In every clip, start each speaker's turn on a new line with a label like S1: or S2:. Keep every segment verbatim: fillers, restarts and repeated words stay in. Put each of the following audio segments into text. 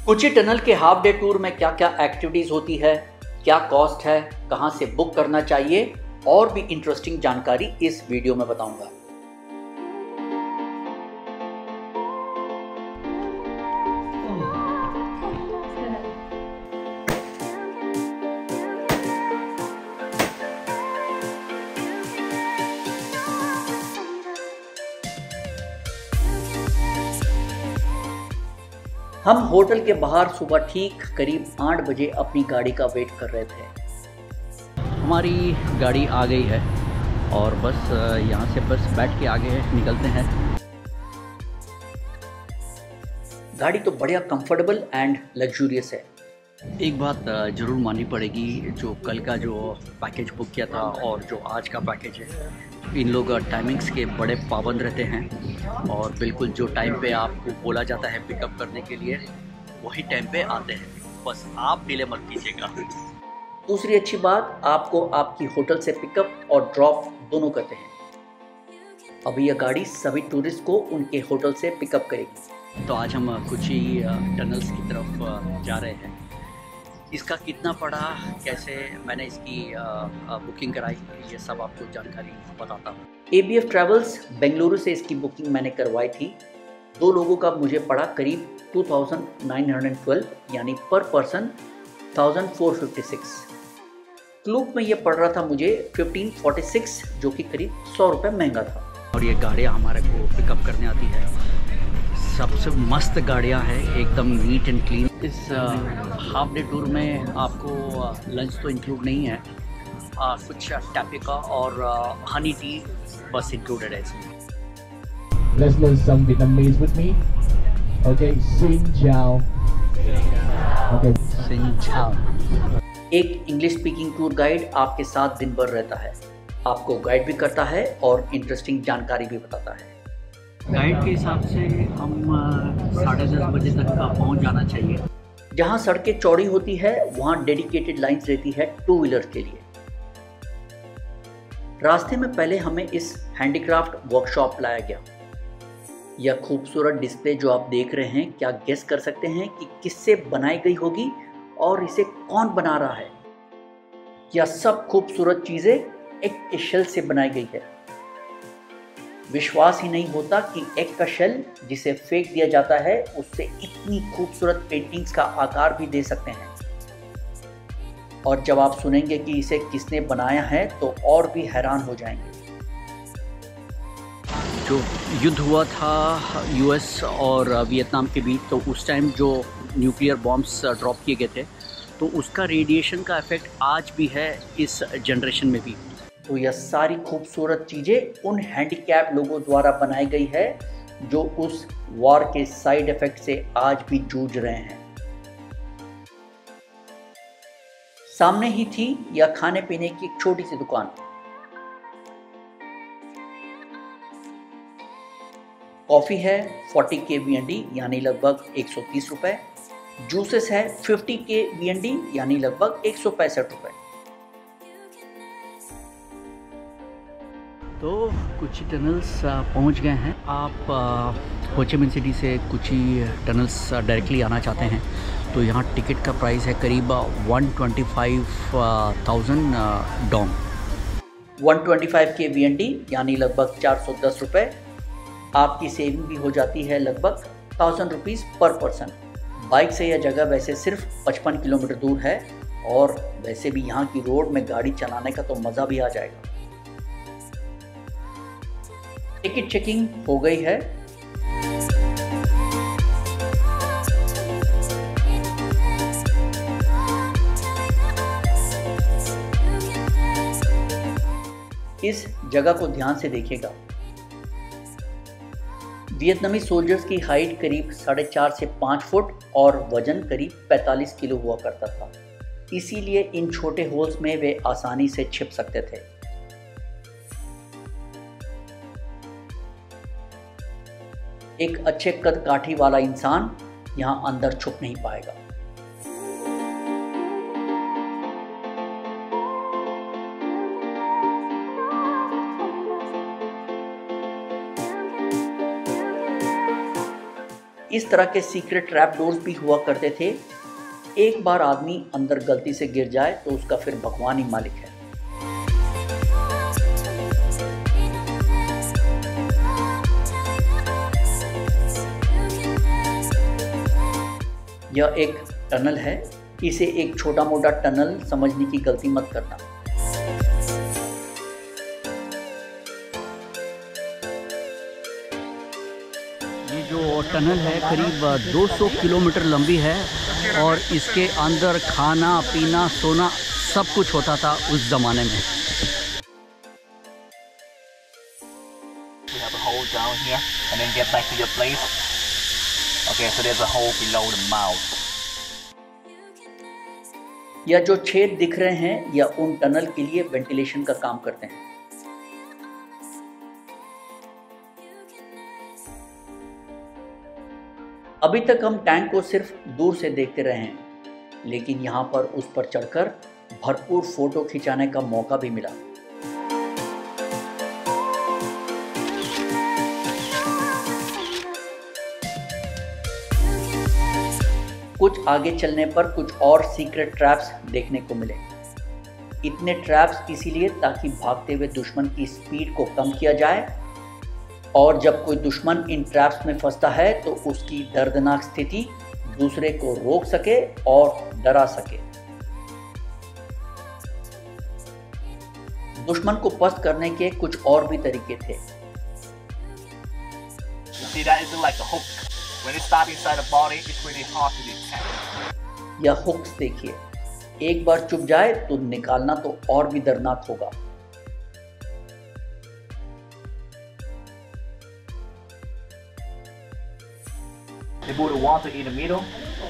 S1: Kochi tunnel के half day tour में क्या क्या एक्टिविटीज़ होती है, क्या कॉस्ट है, कहां से बुक करना चाहिए और भी इंटरेस्टिंग जानकारी इस वीडियो में बताऊंगा। हम होटल के बाहर सुबह ठीक करीब आठ बजे अपनी गाड़ी का वेट कर रहे थे। हमारी गाड़ी आ गई है और बस यहाँ से बस बैठ के आगे निकलते हैं। गाड़ी तो बढ़िया कंफर्टेबल एंड लग्जूरियस है। एक बात ज़रूर माननी पड़ेगी, जो कल का जो पैकेज बुक किया था और जो आज का पैकेज है, इन लोग टाइमिंग्स के बड़े पाबंद रहते हैं और बिल्कुल जो टाइम पे आपको बोला जाता है पिकअप करने के लिए वही टाइम पे आते हैं। बस आप डिले मत कीजिएगा। दूसरी अच्छी बात, आपको आपकी होटल से पिकअप और ड्रॉप दोनों करते हैं। अभी यह गाड़ी सभी टूरिस्ट को उनके होटल से पिकअप करेगी। तो आज हम कोची टनल्स की तरफ जा रहे हैं। इसका कितना पड़ा, कैसे मैंने इसकी आ, आ, बुकिंग कराई, ये सब आपको जानकारी बताता हूँ। A B F travels Bengaluru से इसकी बुकिंग मैंने करवाई थी। दो लोगों का मुझे पड़ा करीब दो हज़ार नौ सौ बारह, यानी पर पर्सन चौदह सौ छप्पन। क्लूब में ये पड़ रहा था मुझे पंद्रह सौ छियालीस, जो कि करीब सौ रुपये महंगा था। और ये गाड़ियाँ हमारे को पिकअप करने आती है। सबसे मस्त गाड़ियाँ हैं, एकदम नीट एंड क्लीन। इस हाफ डे टूर में आपको लंच तो इंक्लूड नहीं है, आ, कुछ टैपिका और हनी टी बस इंक्लूडेड है इसमें।
S2: Let's learn some Vietnamese with me. Okay, Xin Chào. Okay,
S1: Xin Chào. एक इंग्लिश स्पीकिंग टूर गाइड आपके साथ दिन भर रहता है, आपको गाइड भी करता है और इंटरेस्टिंग जानकारी भी बताता है। गाइड के हिसाब से हम साढ़े दस बजे तक का पहुंच जाना चाहिए। जहां सड़कें चौड़ी होती है वहां डेडिकेटेड लाइंस रहती है टू व्हीलर के लिए। रास्ते में पहले हमें इस हैंडीक्राफ्ट वर्कशॉप लाया गया। यह खूबसूरत डिस्प्ले जो आप देख रहे हैं, क्या गेस कर सकते हैं कि किससे बनाई गई होगी और इसे कौन बना रहा है? यह सब खूबसूरत चीजें एक शेल से बनाई गई है। विश्वास ही नहीं होता कि एग का शेल जिसे फेंक दिया जाता है उससे इतनी खूबसूरत पेंटिंग्स का आकार भी दे सकते हैं। और जब आप सुनेंगे कि इसे किसने बनाया है तो और भी हैरान हो जाएंगे। जो युद्ध हुआ था यू एस और वियतनाम के बीच, तो उस टाइम जो न्यूक्लियर बॉम्ब्स ड्रॉप किए गए थे, तो उसका रेडिएशन का इफेक्ट आज भी है इस जनरेशन में भी। तो यह सारी खूबसूरत चीज़ें उन हैंडीकैप लोगों द्वारा बनाई गई है जो उस वॉर के साइड इफेक्ट से आज भी जूझ रहे हैं। सामने ही थी यह खाने पीने की एक छोटी सी दुकान। कॉफ़ी है चालीस के वी एन डी यानी लगभग एक सौ तीस रुपये। जूसेस है पचास के वी एन डी यानी लगभग एक सौ पैंसठ रुपये। तो कोची टनल्स पहुंच गए हैं। आप हो ची मिन सिटी से कोची टनल्स डायरेक्टली आना चाहते हैं तो यहाँ टिकट का प्राइस है करीब एक सौ पच्चीस हज़ार डोंग, एक सौ पच्चीस के वी एन डी यानी लगभग चार सौ दस रुपये। आपकी सेविंग भी हो जाती है लगभग thousand rupees per person. Bike से यह जगह वैसे सिर्फ पचपन किलोमीटर दूर है और वैसे भी यहाँ की रोड में गाड़ी चलाने का तो मज़ा भी आ जाएगा। टिकट चेकिंग हो गई है। इस जगह को ध्यान से देखिएगा। वियतनामी सोल्जर्स की हाइट करीब साढ़े चार से पाँच फुट और वजन करीब पैंतालीस किलो हुआ करता था, इसीलिए इन छोटे होल्स में वे आसानी से छिप सकते थे। एक अच्छे कद काठी वाला इंसान यहाँ अंदर छुप नहीं पाएगा। इस तरह के सीक्रेट ट्रैप डोर्स भी हुआ करते थे। एक बार आदमी अंदर गलती से गिर जाए तो उसका फिर भगवान ही मालिक है। यह एक टनल है, इसे एक छोटा मोटा टनल समझने की गलती मत करना। ये जो टनल है करीब दो सौ किलोमीटर लंबी है और इसके अंदर खाना पीना सोना सब कुछ होता था उस ज़माने में।
S3: Okay, so there's a hole below the mouth.
S1: या जो छेद दिख रहे हैं या उन टनल के लिए वेंटिलेशन का काम करते हैं। अभी तक हम टैंक को सिर्फ दूर से देखते रहे हैं, लेकिन यहाँ पर उस पर चढ़कर भरपूर फोटो खिंचाने का मौका भी मिला। कुछ आगे चलने पर कुछ और सीक्रेट ट्रैप्स देखने को मिले। इतने ट्रैप्स इसीलिए ताकि भागते हुए दुश्मन की स्पीड को कम किया जाए और जब कोई दुश्मन इन ट्रैप्स में फंसता है तो उसकी दर्दनाक स्थिति दूसरे को रोक सके और डरा सके। दुश्मन को पस्त करने के कुछ और भी तरीके थे।
S3: See, that isn't like a hook. When it's stuck inside the body, it's really hard to detect.
S1: या हुक्स देखिए, एक बार चुभ जाए तो निकालना तो और भी दर्दनाक होगा।
S3: They put the water in the middle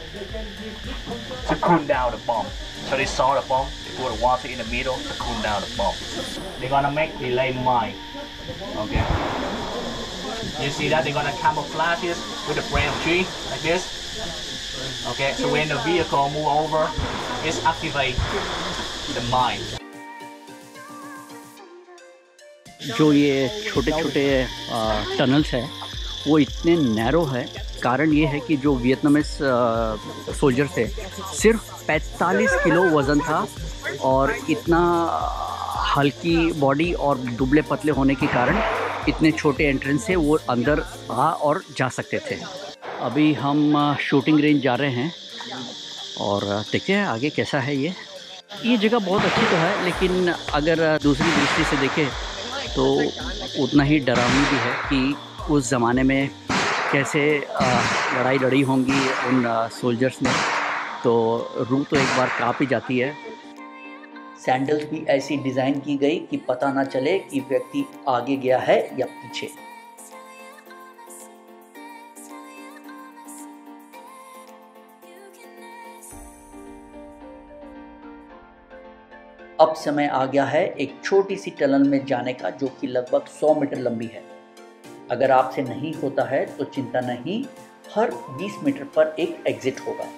S3: to cool down the bomb. So they saw the bomb, they put the water in the middle to cool down the bomb. They're gonna make delay mine. Okay. You see that they're gonna camouflage it with a branch tree like this. Okay, so when the vehicle move over, it's activate the mine.
S1: जो ये छोटे छोटे tunnels है वो इतने narrow है, कारण ये है कि जो वियतनामीज सोल्जर थे सिर्फ पैंतालीस किलो वज़न था और इतना हल्की बॉडी और दुबले पतले होने के कारण इतने छोटे एंट्रेंस से वो अंदर आ और जा सकते थे। अभी हम शूटिंग रेंज जा रहे हैं और देखते हैं आगे कैसा है। ये ये जगह बहुत अच्छी तो है, लेकिन अगर दूसरी दृष्टि से देखें तो उतना ही डरावनी भी है कि उस ज़माने में कैसे लड़ाई लड़ी होंगी उन सोल्जर्स ने, तो रूह तो एक बार काँप ही जाती है। सैंडल्स भी ऐसी डिज़ाइन की गई कि पता ना चले कि व्यक्ति आगे गया है या पीछे। अब समय आ गया है एक छोटी सी टनल में जाने का, जो कि लगभग सौ मीटर लंबी है। अगर आपसे नहीं होता है तो चिंता नहीं, हर बीस मीटर पर एक एग्जिट होगा।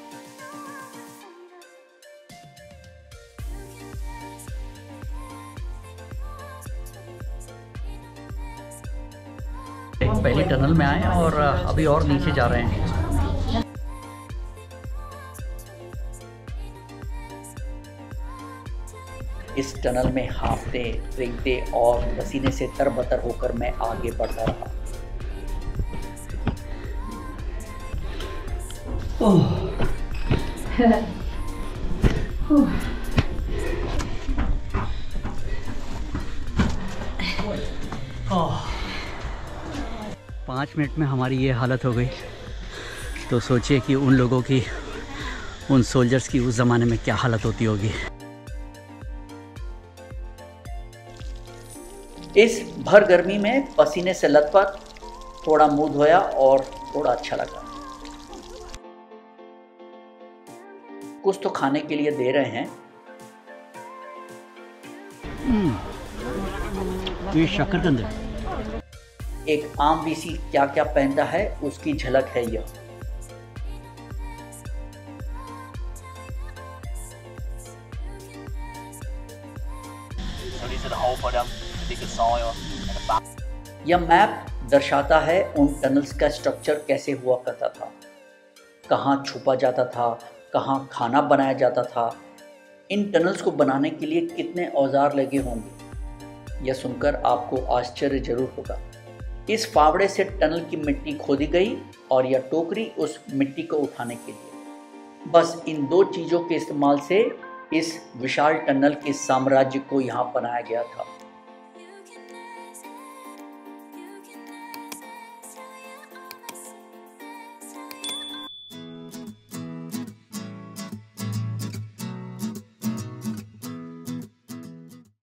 S1: पहली टनल में आए और अभी और नीचे जा रहे हैं। इस टनल में हांफते रेंगते और पसीने से तरबतर होकर मैं आगे बढ़ता रहा। पाँच मिनट में हमारी ये हालत हो गई, तो सोचिए कि उन लोगों की, उन सोल्जर्स की उस ज़माने में क्या हालत होती होगी। इस भर गर्मी में पसीने से लथपथ थोड़ा मुंह धोया और थोड़ा अच्छा लगा। कुछ तो खाने के लिए दे रहे हैं। ये शकरकंद है। एक आम वीसी क्या क्या पहनता है उसकी झलक है यह। यह मैप दर्शाता है उन टनल्स का स्ट्रक्चर कैसे हुआ करता था। कहाँ छुपा जाता था, कहाँ खाना बनाया जाता था, इन टनल्स को बनाने के लिए कितने औजार लगे होंगे, यह सुनकर आपको आश्चर्य जरूर होगा। इस फावड़े से टनल की मिट्टी खोदी गई और यह टोकरी उस मिट्टी को उठाने के लिए। बस इन दो चीज़ों के इस्तेमाल से इस विशाल टनल के साम्राज्य को यहाँ बनाया गया था।